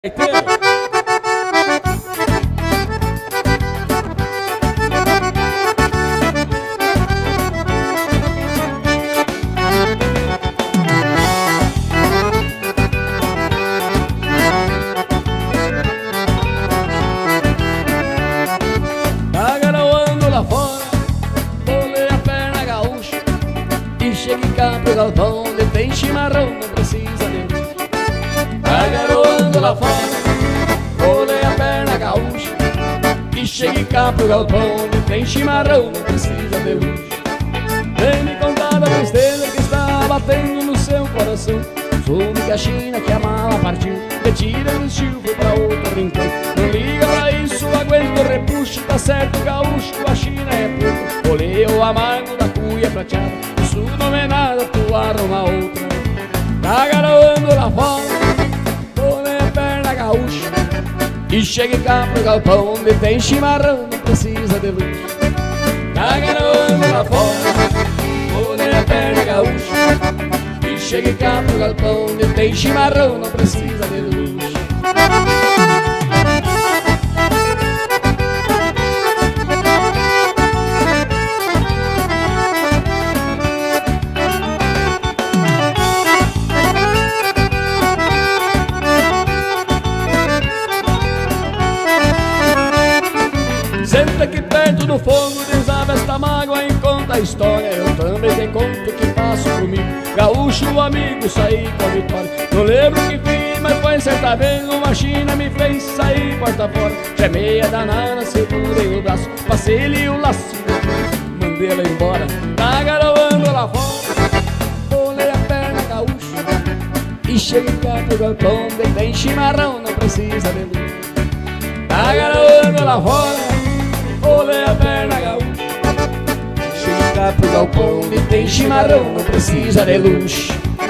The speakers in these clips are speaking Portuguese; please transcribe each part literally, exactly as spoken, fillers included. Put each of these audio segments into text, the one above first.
Tá garoando lá fora, bolei a perna gaúcha e cheguei cá pro galpão onde tem chimarrão, não precisa de luz. Tá garoando lá fora, bolei a perna gaúcha e cheguei cá pro galpão onde tem chimarrão, não precisa de luz. Vem me contar a tristeza que está batendo no seu coração. Some que a China que a mala partiu, retira o estilo, foi pra outro rincão. Não liga pra isso, aguenta o repuxo, tá certo gaúcho, a China é pouco. Olhei o amargo da cuia prateada, isso não é nada, tu arruma outra. Tá garoando lá fora, olhei a perna gaúcha e cheguei cá pro galpão onde tem chimarrão, não precisa de luz. Tá garoando lá fora, olhei a perna gaúcha e cheguei cá pro galpão onde tem chimarrão, não precisa de luz. Senta aqui perto do fogo, desaba esta mágoa e conta a história. Eu também te conto o que faço comigo, gaúcho amigo, saí com a vitória. Não lembro que fiz, mas foi certa vez, uma China me fez sair porta fora. Chamei a danada, segurei o braço, passei-lhe o laço, mandei ela embora. Tá garoando lá fora, bolei a perna gaúcha e cheguei cá pro galpão onde tem chimarrão, não precisa de luz. Tá garoando lá fora, olhei a perna gaúcha, cheguei cá pro galpão onde tem chimarrão, não precisa de luz.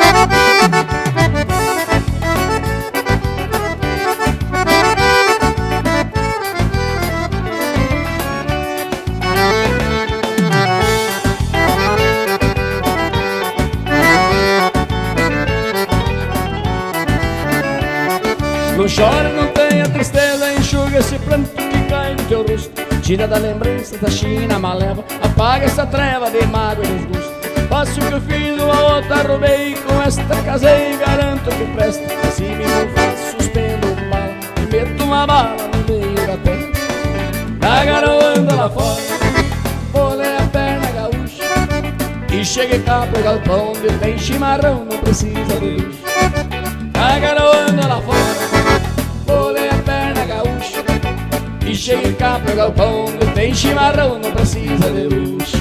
Não chora, não tenha tristeza, enxuga esse pranto que cai no teu rosto. Tira da lembrança da China maleva, apaga essa treva de mágoa e desgosto. Faço o que eu fiz, uma outra roubei, com esta casei, garanto que presta. Se me não faço, suspendo um bala e meto uma bala no meio da terra. Tá garoando lá fora, bolei a perna gaúcha e cheguei cá pro galpão onde tem chimarrão, não precisa de luz. Tá garoando lá fora, bolei a perna gaúcha e cheguei cá pro galpão onde tem chimarrão, não precisa de luz.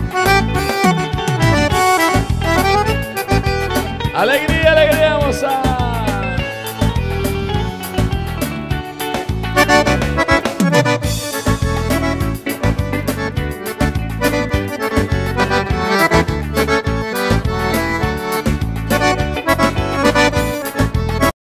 Alegria, alegria, moçada!